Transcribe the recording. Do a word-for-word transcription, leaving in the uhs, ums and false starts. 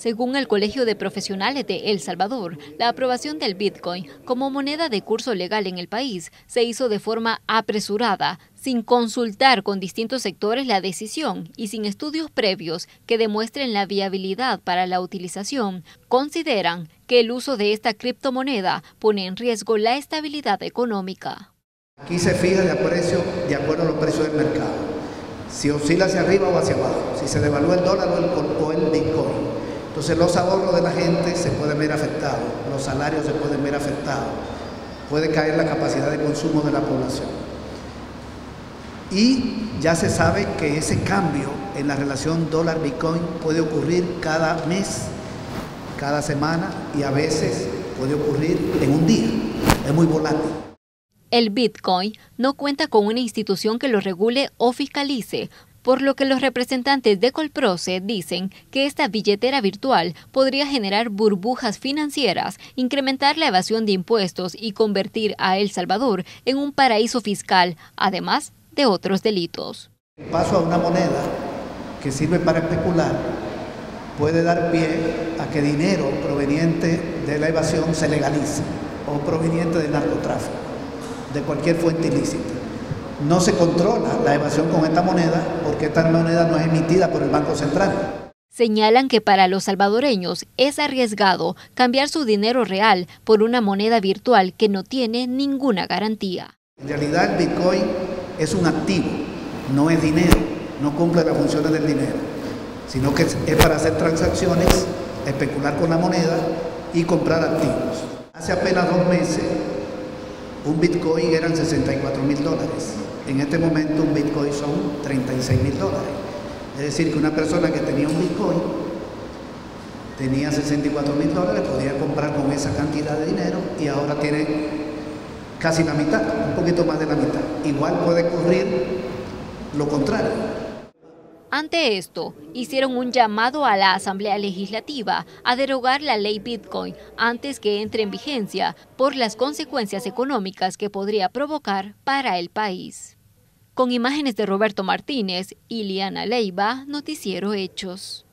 Según el Colegio de Profesionales de El Salvador, la aprobación del Bitcoin como moneda de curso legal en el país se hizo de forma apresurada, sin consultar con distintos sectores la decisión y sin estudios previos que demuestren la viabilidad para la utilización. Consideran que el uso de esta criptomoneda pone en riesgo la estabilidad económica. Aquí se fija de, precio, de acuerdo a los precios del mercado, si oscila hacia arriba o hacia abajo, si se devalúa el dólar o el, o el Bitcoin. Entonces los ahorros de la gente se pueden ver afectados, los salarios se pueden ver afectados, puede caer la capacidad de consumo de la población. Y ya se sabe que ese cambio en la relación dólar-Bitcoin puede ocurrir cada mes, cada semana y a veces puede ocurrir en un día, es muy volátil. El Bitcoin no cuenta con una institución que lo regule o fiscalice, por lo que los representantes de Colproce dicen que esta billetera virtual podría generar burbujas financieras, incrementar la evasión de impuestos y convertir a El Salvador en un paraíso fiscal, además de otros delitos. El paso a una moneda que sirve para especular puede dar pie a que dinero proveniente de la evasión se legalice o proveniente del narcotráfico, de cualquier fuente ilícita. No se controla la evasión con esta moneda porque esta moneda no es emitida por el Banco Central. Señalan que para los salvadoreños es arriesgado cambiar su dinero real por una moneda virtual que no tiene ninguna garantía. En realidad el Bitcoin es un activo, no es dinero, no cumple las funciones del dinero, sino que es para hacer transacciones, especular con la moneda y comprar activos. Hace apenas dos meses un Bitcoin eran sesenta y cuatro mil dólares. En este momento un Bitcoin son treinta y seis mil dólares. Es decir, que una persona que tenía un Bitcoin, tenía sesenta y cuatro mil dólares, podía comprar con esa cantidad de dinero y ahora tiene casi la mitad, un poquito más de la mitad. Igual puede ocurrir lo contrario. Ante esto, hicieron un llamado a la Asamblea Legislativa a derogar la ley Bitcoin antes que entre en vigencia por las consecuencias económicas que podría provocar para el país. Con imágenes de Roberto Martínez, Iliana Leiva, Noticiero Hechos.